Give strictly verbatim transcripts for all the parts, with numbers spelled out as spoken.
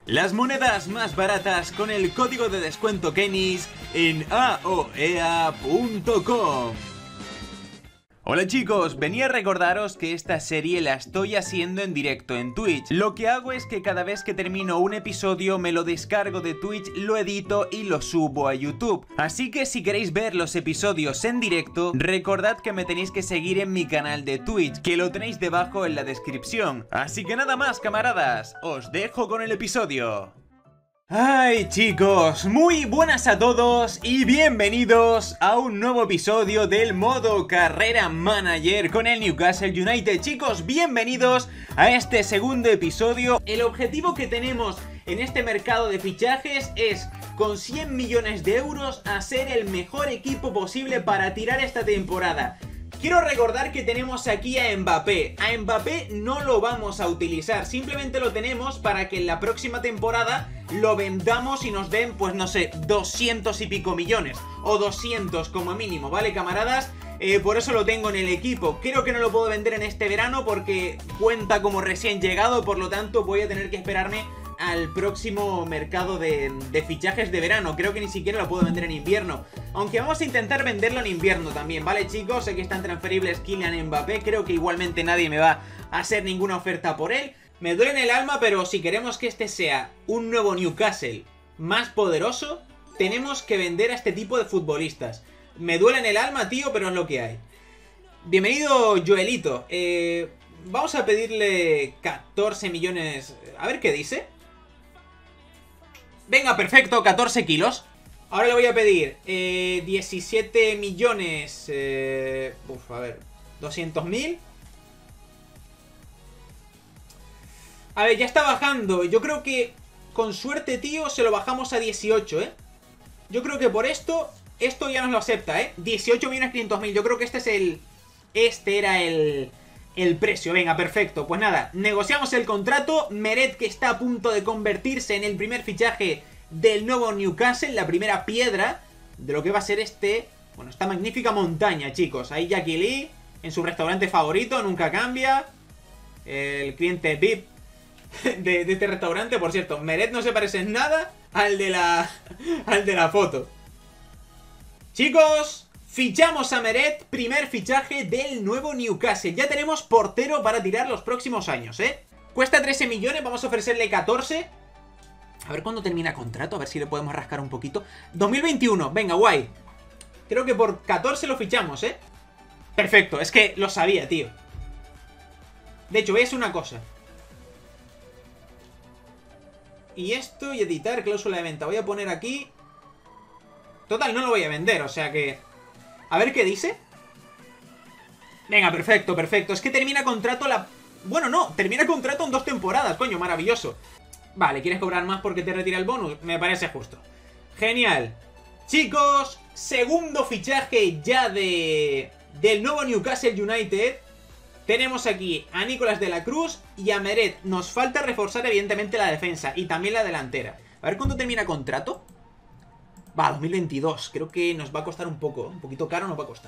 Las monedas más baratas con el código de descuento Kenis en A O E A punto com. Hola chicos, venía a recordaros que esta serie la estoy haciendo en directo en Twitch. Lo que hago es que cada vez que termino un episodio me lo descargo de Twitch, lo edito y lo subo a YouTube. Así que si queréis ver los episodios en directo, recordad que me tenéis que seguir en mi canal de Twitch, que lo tenéis debajo en la descripción. Así que nada más, camaradas, os dejo con el episodio. Ay chicos, muy buenas a todos y bienvenidos a un nuevo episodio del modo Carrera Manager con el Newcastle United. Chicos, bienvenidos a este segundo episodio. El objetivo que tenemos en este mercado de fichajes es, con cien millones de euros, hacer el mejor equipo posible para tirar esta temporada. Quiero recordar que tenemos aquí a Mbappé. A Mbappé no lo vamos a utilizar, simplemente lo tenemos para que en la próxima temporada lo vendamos y nos den, pues no sé, doscientos y pico millones. O doscientos como mínimo, ¿vale, camaradas? Eh, por eso lo tengo en el equipo. Creo que no lo puedo vender en este verano porque cuenta como recién llegado, por lo tanto voy a tener que esperarme al próximo mercado de, de fichajes de verano. Creo que ni siquiera lo puedo vender en invierno, aunque vamos a intentar venderlo en invierno también, ¿vale chicos? Sé que están transferibles Kylian Mbappé, creo que igualmente nadie me va a hacer ninguna oferta por él. Me duele en el alma, pero si queremos que este sea un nuevo Newcastle más poderoso, tenemos que vender a este tipo de futbolistas. Me duele en el alma, tío, pero es lo que hay. Bienvenido, Joelito. Eh, vamos a pedirle catorce millones... A ver qué dice. Venga, perfecto, catorce kilos. Ahora le voy a pedir eh, diecisiete millones... Eh, uf, a ver, doscientos mil. A ver, ya está bajando. Yo creo que con suerte, tío, se lo bajamos a dieciocho, ¿eh? Yo creo que por esto, esto ya nos lo acepta, ¿eh? dieciocho millones quinientos mil. Yo creo que este es el... Este era el... El precio. Venga, perfecto. Pues nada, negociamos el contrato. Meret, que está a punto de convertirse en el primer fichaje del nuevo Newcastle, la primera piedra de lo que va a ser este... Bueno, esta magnífica montaña, chicos. Ahí Jackie Lee, en su restaurante favorito, nunca cambia. El cliente V I P de, de este restaurante. Por cierto, Meret no se parece en nada al de la... al de la foto. Chicos, fichamos a Meret, primer fichaje del nuevo Newcastle. Ya tenemos portero para tirar los próximos años, ¿eh? Cuesta trece millones, vamos a ofrecerle catorce. A ver cuándo termina contrato, a ver si le podemos rascar un poquito. dos mil veintiuno, venga, guay. Creo que por catorce lo fichamos, ¿eh? Perfecto, es que lo sabía, tío. De hecho, voy a hacer una cosa. Y esto, y editar, cláusula de venta. Voy a poner aquí... Total, no lo voy a vender, o sea que... A ver qué dice. Venga, perfecto, perfecto. Es que termina contrato la... Bueno, no, termina contrato en dos temporadas, coño, maravilloso. Vale, ¿quieres cobrar más porque te retira el bonus? Me parece justo. Genial. Chicos, segundo fichaje ya de... del nuevo Newcastle United. Tenemos aquí a Nicolás de la Cruz y a Meret. Nos falta reforzar evidentemente la defensa y también la delantera. A ver cuándo termina contrato. Va, dos mil veintidós. Creo que nos va a costar un poco. Un poquito caro nos va a costar.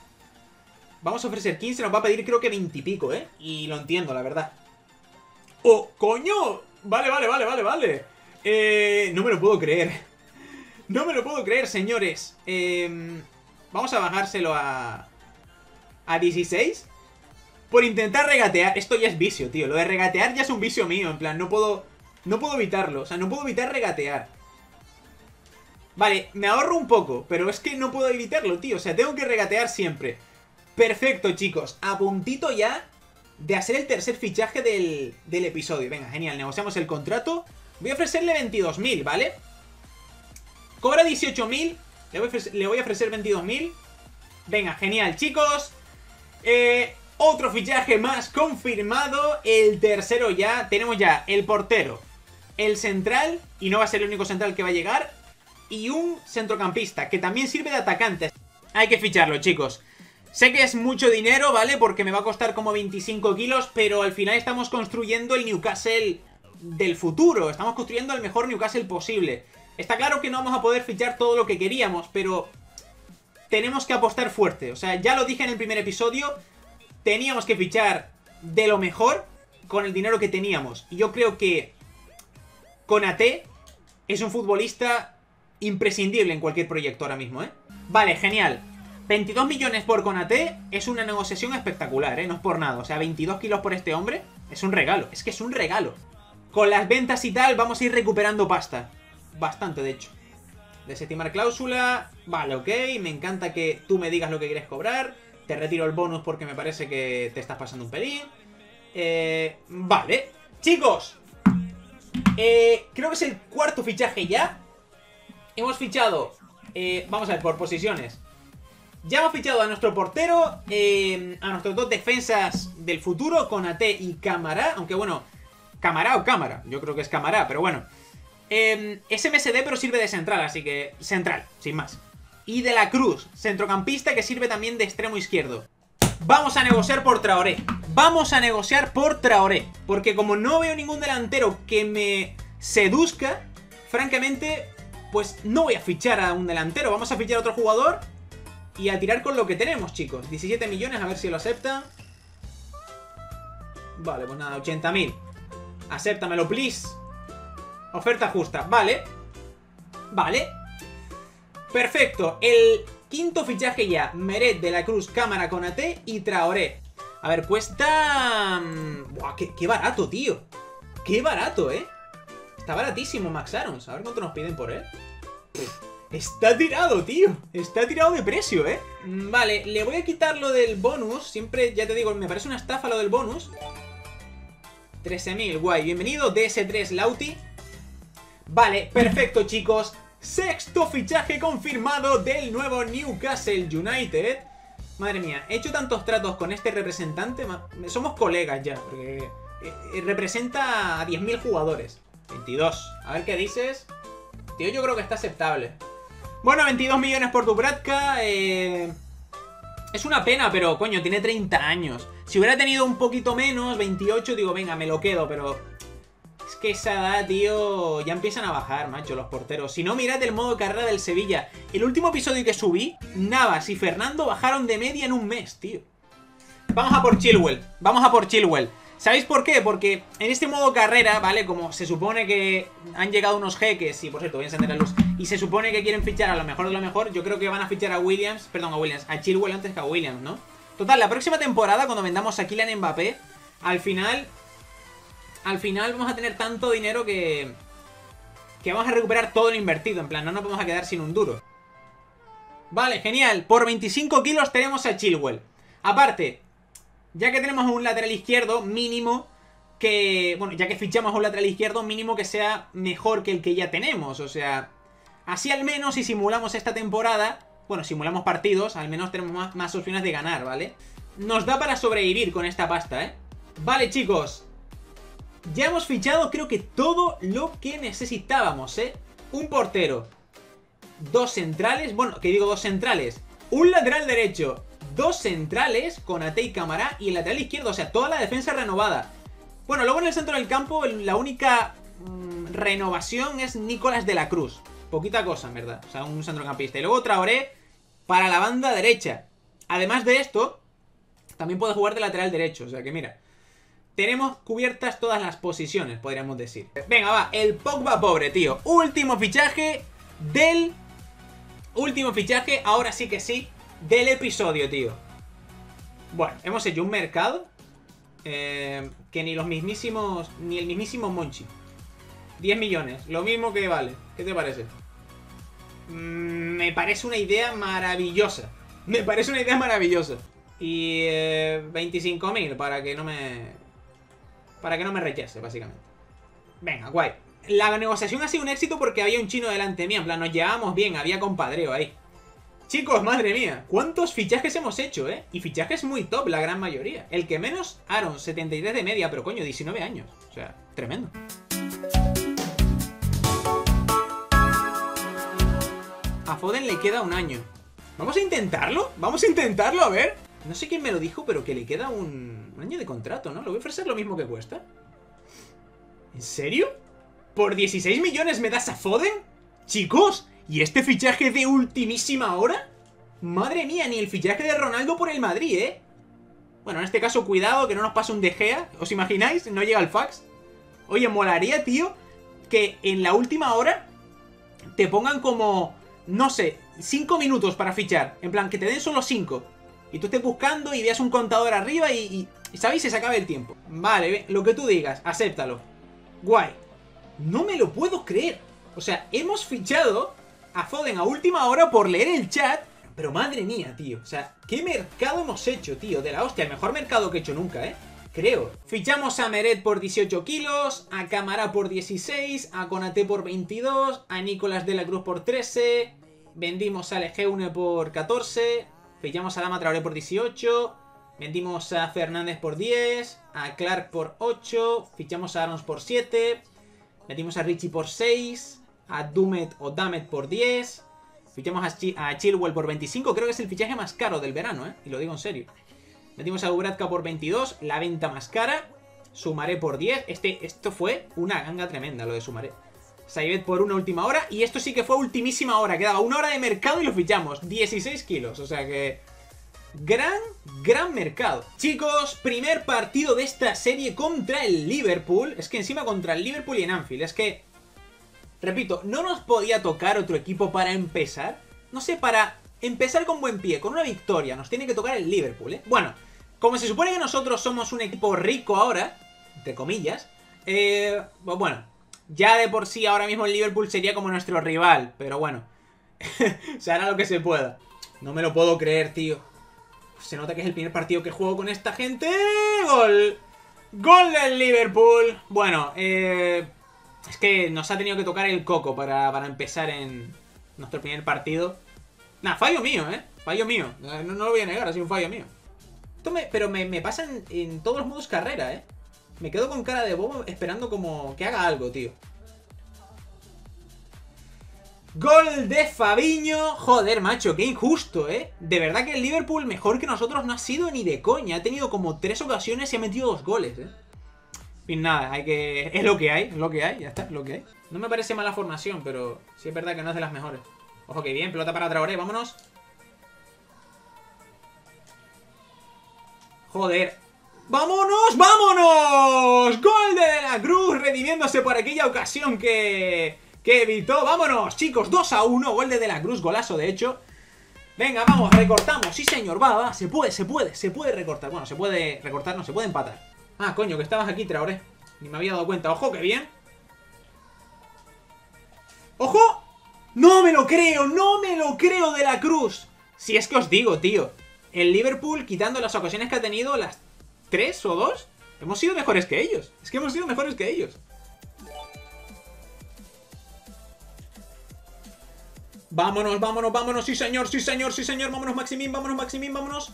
Vamos a ofrecer quince. Nos va a pedir creo que veinte y pico, ¿eh? Y lo entiendo, la verdad. ¡Oh, coño! Vale, vale, vale, vale, vale. Eh, no me lo puedo creer. No me lo puedo creer, señores. Eh, vamos a bajárselo a... A dieciséis. Por intentar regatear. Esto ya es vicio, tío. Lo de regatear ya es un vicio mío. En plan, no puedo... No puedo evitarlo. O sea, no puedo evitar regatear. Vale, me ahorro un poco, pero es que no puedo evitarlo, tío. O sea, tengo que regatear siempre. Perfecto, chicos. A puntito ya de hacer el tercer fichaje del, del episodio. Venga, genial. Negociamos el contrato. Voy a ofrecerle veintidós mil, ¿vale? Cobra dieciocho mil. Le, le voy a ofrecer veintidós mil. Venga, genial, chicos. Eh, otro fichaje más confirmado. El tercero ya. Tenemos ya el portero, el central, y no va a ser el único central que va a llegar, y un centrocampista, que también sirve de atacante. Hay que ficharlo, chicos. Sé que es mucho dinero, ¿vale? Porque me va a costar como veinticinco kilos, pero al final estamos construyendo el Newcastle del futuro. Estamos construyendo el mejor Newcastle posible. Está claro que no vamos a poder fichar todo lo que queríamos, pero tenemos que apostar fuerte. O sea, ya lo dije en el primer episodio, teníamos que fichar de lo mejor con el dinero que teníamos. Y yo creo que Konaté es un futbolista imprescindible en cualquier proyecto ahora mismo, ¿eh? Vale, genial. veintidós millones por Konaté es una negociación espectacular, ¿eh? No es por nada. O sea, veintidós kilos por este hombre es un regalo. Es que es un regalo. Con las ventas y tal vamos a ir recuperando pasta. Bastante, de hecho. Desestimar cláusula. Vale, ok. Me encanta que tú me digas lo que quieres cobrar. Te retiro el bonus porque me parece que te estás pasando un pelín. Eh, vale. Chicos. Eh, creo que es el cuarto fichaje ya. Hemos fichado... Eh, vamos a ver, por posiciones. Ya hemos fichado a nuestro portero, eh, a nuestros dos defensas del futuro, Konaté y Camara. Aunque bueno, Camara o Cámara, yo creo que es Camara, pero bueno. eh, Es M S D pero sirve de central, así que central, sin más. Y De la Cruz, centrocampista que sirve también de extremo izquierdo. Vamos a negociar por Traoré. Vamos a negociar por Traoré. Porque como no veo ningún delantero que me seduzca, francamente, pues no voy a fichar a un delantero. Vamos a fichar a otro jugador y a tirar con lo que tenemos, chicos. diecisiete millones, a ver si lo acepta. Vale, pues nada, ochenta mil. Acéptamelo, please. Oferta justa, vale. Vale. Perfecto, el quinto fichaje ya. Meret, De la Cruz, Cámara, Konaté y Traoré. A ver, cuesta... Buah, qué, qué barato, tío. Qué barato, ¿eh? Está baratísimo Max Arons. A ver cuánto nos piden por él. Está tirado, tío. Está tirado de precio, ¿eh? Vale, le voy a quitar lo del bonus. Siempre, ya te digo, me parece una estafa lo del bonus. trece mil, guay. Bienvenido, D S tres Lauti. Vale, perfecto, chicos. Sexto fichaje confirmado del nuevo Newcastle United. Madre mía, he hecho tantos tratos con este representante. Somos colegas ya, porque representa a diez mil jugadores. veintidós. A ver qué dices. Tío, yo creo que está aceptable. Bueno, veintidós millones por Dubravka. Eh... Es una pena, pero coño, tiene treinta años. Si hubiera tenido un poquito menos, veintiocho, digo, venga, me lo quedo, pero... Es que esa edad, tío, ya empiezan a bajar, macho, los porteros. Si no, mirad el modo carrera del Sevilla. El último episodio que subí, Navas y Fernando bajaron de media en un mes, tío. Vamos a por Chilwell. Vamos a por Chilwell. ¿Sabéis por qué? Porque en este modo carrera, ¿vale? Como se supone que han llegado unos jeques, y por cierto, voy a encender la luz, y se supone que quieren fichar a lo mejor de lo mejor, yo creo que van a fichar a Williams, perdón, a Williams, a Chilwell antes que a Williams, ¿no? Total, la próxima temporada, cuando vendamos a Kylian Mbappé, al final... Al final vamos a tener tanto dinero que... Que vamos a recuperar todo lo invertido, en plan, no nos vamos a quedar sin un duro. Vale, genial, por veinticinco kilos tenemos a Chilwell. Aparte... Ya que tenemos un lateral izquierdo mínimo que... Bueno, ya que fichamos a un lateral izquierdo mínimo que sea mejor que el que ya tenemos. O sea, así al menos si simulamos esta temporada... Bueno, simulamos partidos, al menos tenemos más, más opciones de ganar, ¿vale? Nos da para sobrevivir con esta pasta, ¿eh? Vale, chicos. Ya hemos fichado creo que todo lo que necesitábamos, ¿eh? Un portero. Dos centrales, bueno, que digo dos centrales. Un lateral derecho. Dos centrales, Konaté y Camara, y el lateral izquierdo, o sea, toda la defensa renovada. Bueno, luego en el centro del campo, la única mmm, renovación es Nicolás de la Cruz. Poquita cosa, en verdad, o sea, un centrocampista. Y luego Traoré para la banda derecha. Además de esto, también puede jugar de lateral derecho, o sea que mira. Tenemos cubiertas todas las posiciones, podríamos decir. Venga, va, el Pogba pobre, tío. Último fichaje del... Último fichaje, ahora sí que sí. Del episodio, tío. Bueno, hemos hecho un mercado eh, que ni los mismísimos... Ni el mismísimo Monchi. diez millones, lo mismo que vale. ¿Qué te parece? Mm, me parece una idea maravillosa. Me parece una idea maravillosa. Y eh, veinticinco mil para que no me... Para que no me rechace, básicamente. Venga, guay. La negociación ha sido un éxito porque había un chino delante mío. En plan, nos llevábamos bien, había compadreo ahí. Chicos, madre mía, cuántos fichajes hemos hecho, ¿eh? Y fichajes muy top, la gran mayoría. El que menos, Aaron, setenta y tres de media, pero coño, diecinueve años. O sea, tremendo. A Foden le queda un año. ¿Vamos a intentarlo? ¿Vamos a intentarlo? A ver. No sé quién me lo dijo, pero que le queda un, un año de contrato, ¿no? ¿Lo voy a ofrecer lo mismo que cuesta? ¿En serio? ¿Por dieciséis millones me das a Foden? Chicos... ¿Y este fichaje de ultimísima hora? Madre mía, ni el fichaje de Ronaldo por el Madrid, ¿eh? Bueno, en este caso, cuidado, que no nos pase un De Gea. ¿Os imagináis? No llega el fax. Oye, molaría, tío, que en la última hora te pongan como, no sé, cinco minutos para fichar. En plan, que te den solo cinco. Y tú estés buscando y veas un contador arriba y, y, y ¿sabéis? Se acabe el tiempo. Vale, lo que tú digas, acéptalo. Guay. No me lo puedo creer. O sea, hemos fichado a Foden a última hora por leer el chat. Pero madre mía, tío. O sea, ¿qué mercado hemos hecho, tío? De la hostia, el mejor mercado que he hecho nunca, ¿eh? Creo. Fichamos a Meret por dieciocho kilos, a Camara por dieciséis, a Konaté por veintidós, a Nicolás de la Cruz por trece, vendimos a Lejeune por catorce, fichamos a Adama Traoré por dieciocho, vendimos a Fernández por diez, a Clark por ocho, fichamos a Arons por siete, vendimos a Richie por seis, a Dumet o Damet por diez, fichamos a, Ch a Chilwell por veinticinco, creo que es el fichaje más caro del verano, ¿eh? Y lo digo en serio. Metimos a Ubratka por veintidós, la venta más cara. Sumaré por diez. Este, esto fue una ganga tremenda, lo de Sumaré. Saibet por una última hora. Y esto sí que fue ultimísima hora. Quedaba una hora de mercado y lo fichamos. dieciséis kilos. O sea que... Gran, gran mercado. Chicos, primer partido de esta serie contra el Liverpool. Es que encima contra el Liverpool y en Anfield. Es que... Repito, no nos podía tocar otro equipo para empezar. No sé, para empezar con buen pie, con una victoria. Nos tiene que tocar el Liverpool, ¿eh? Bueno... Como se supone que nosotros somos un equipo rico ahora, entre comillas, eh, pues bueno, ya de por sí ahora mismo el Liverpool sería como nuestro rival, pero bueno, se hará lo que se pueda. No me lo puedo creer, tío. Se nota que es el primer partido que juego con esta gente. ¡Gol! ¡Gol del Liverpool! Bueno, eh, es que nos ha tenido que tocar el coco para, para empezar en nuestro primer partido. Nah, fallo mío, ¿eh? Fallo mío. No, no lo voy a negar, ha sido un fallo mío. Esto me, pero me, me pasa en, en todos los modos carrera, ¿eh? Me quedo con cara de bobo esperando como que haga algo, tío. Gol de Fabinho. Joder, macho, qué injusto, ¿eh? De verdad que el Liverpool mejor que nosotros no ha sido ni de coña. Ha tenido como tres ocasiones y ha metido dos goles, ¿eh? En fin, nada, hay que... Es lo que hay, es lo que hay, ya está, es lo que hay. No me parece mala formación, pero sí es verdad que no es de las mejores. Ojo, que bien, pelota para Traoré, vámonos. Joder. ¡Vámonos! ¡Vámonos! Gol de De la Cruz, redimiéndose por aquella ocasión que... que evitó. ¡Vámonos, chicos! dos a uno, gol de De la Cruz, golazo de hecho. Venga, vamos, recortamos. Sí, señor, va, va, se puede, se puede, se puede recortar. Bueno, se puede recortar, no, se puede empatar. Ah, coño, que estabas aquí, Traoré. Ni me había dado cuenta. ¡Ojo, qué bien! ¡Ojo! ¡No me lo creo! ¡No me lo creo, De la Cruz! Si es que os digo, tío, el Liverpool, quitando las ocasiones que ha tenido, las tres o dos, hemos sido mejores que ellos. Es que hemos sido mejores que ellos. Vámonos, vámonos, vámonos. Sí, señor, sí, señor, sí, señor. Vámonos, Maximín, vámonos, Maximín, vámonos.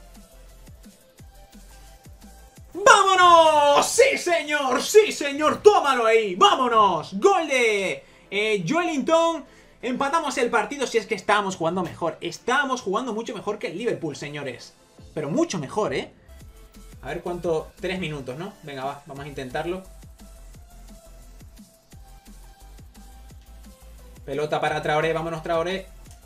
¡Vámonos! ¡Sí, señor! ¡Sí, señor! ¡Tómalo ahí! ¡Vámonos! ¡Gol de eh, Joelinton! Empatamos el partido si es que estábamos jugando mejor. Estábamos jugando mucho mejor que el Liverpool, señores. Pero mucho mejor, ¿eh? A ver cuánto... Tres minutos, ¿no? Venga, va, vamos a intentarlo. Pelota para Traoré, vámonos, Traoré.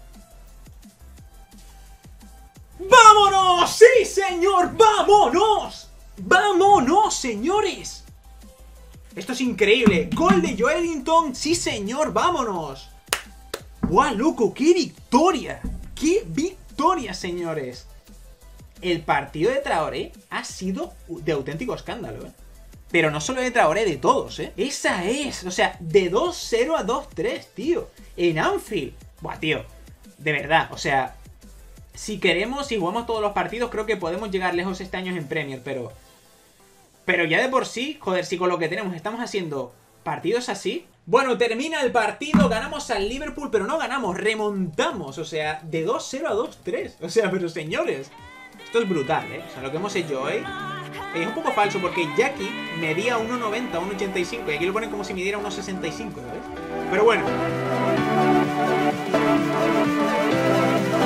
¡Vámonos! ¡Sí, señor! ¡Vámonos! ¡Vámonos, señores! Esto es increíble. Gol de Joelinton. Sí, señor. ¡Vámonos! ¡Guau, loco! ¡Qué victoria! ¡Qué victoria, señores! El partido de Traoré ha sido de auténtico escándalo, ¿eh? Pero no solo de Traoré, de todos, ¿eh? Esa es. O sea, de dos cero a dos tres, tío. En Anfield. Buah, tío. De verdad, o sea... Si queremos, si jugamos todos los partidos, creo que podemos llegar lejos este año en Premier, pero... Pero ya de por sí, joder, si con lo que tenemos estamos haciendo partidos así... Bueno, termina el partido, ganamos al Liverpool, pero no ganamos, remontamos, o sea, de dos cero a dos tres. O sea, pero señores, esto es brutal, ¿eh? O sea, lo que hemos hecho hoy es un poco falso, porque Jackie medía uno noventa, uno ochenta y cinco, y aquí lo ponen como si midiera uno sesenta y cinco, ¿sabes? Pero bueno...